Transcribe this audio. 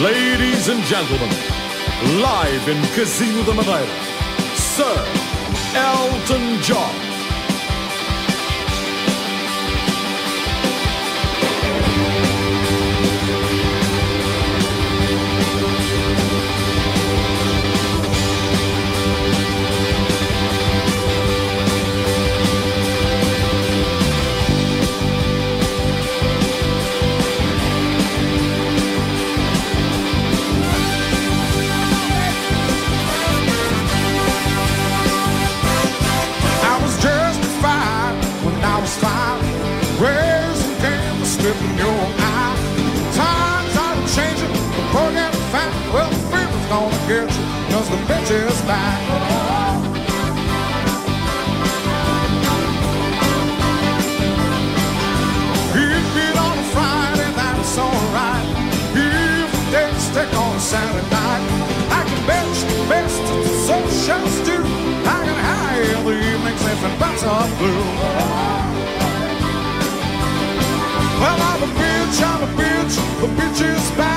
Ladies and gentlemen, live in Casino da Madeira, Sir Elton John. In your eye. Times are changing, the program is fine. Well, the fever's gonna get you, cause the bitch is back. If it on a Friday, that's alright. If the days stick on a Saturday night, I can bet you the best of the social stew. I can hire the evenings if it buts up blue. Well, I'm a bitch, the bitch is back.